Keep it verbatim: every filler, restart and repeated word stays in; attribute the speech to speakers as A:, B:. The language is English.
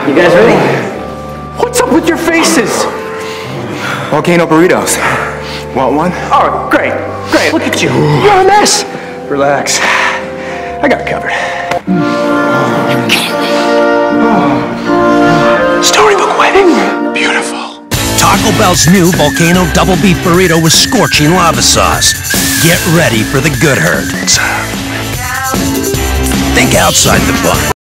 A: You guys ready?
B: What's up with your faces?
C: Volcano burritos. Want one?
B: Oh, great, great. Look at you. You're a mess.
C: Relax. I got it covered.
B: Storybook wedding.
C: Beautiful.
D: Taco Bell's new Volcano Double Beef Burrito with scorching lava sauce. Get ready for the good hurt. Think outside the box.